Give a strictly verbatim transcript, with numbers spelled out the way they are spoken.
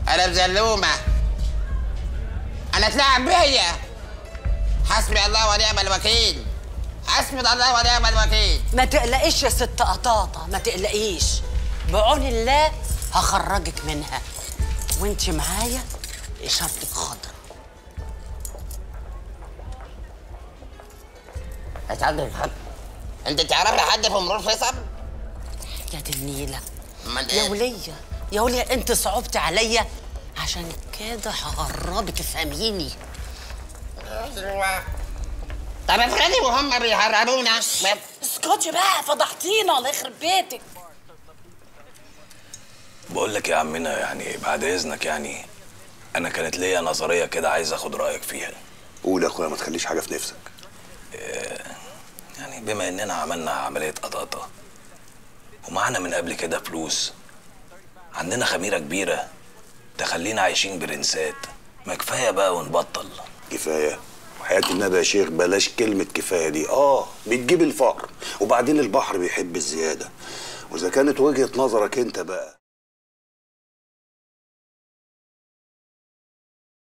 انا بزلومه، انا اتلعب بيا. حسبي الله ونعم الوكيل، حسبي الله ونعم الوكيل. ما تقلقيش يا ست قطاطه، ما تقلقيش، بعون الله هخرجك منها، وانت معايا اشارتك خضرا. اشارتك خضرا؟ انت تعرفي حد في مرور فيصل؟ يا دي النيله، امال يا ايه؟ وليه يا وليه، انت صعبتي عليا، عشان كده هقربك تفهميني. طب افرضي وهم بيهربونا. اسكتي بقى، فضحتينا، الله يخرب بيتك. بقول لك يا عمنا، يعني بعد اذنك، يعني انا كانت ليا نظريه كده عايز اخد رايك فيها. قول يا اخويا، ما تخليش حاجه في نفسك. يعني بما اننا عملنا عمليه قطاطه ومعانا من قبل كده فلوس، عندنا خميره كبيره تخلينا عايشين برنسات، ما كفايه بقى ونبطل؟ كفايه؟ وحياه النبي يا شيخ بلاش كلمه كفايه دي، اه بتجيب الفقر، وبعدين البحر بيحب الزياده. واذا كانت وجهه نظرك انت بقى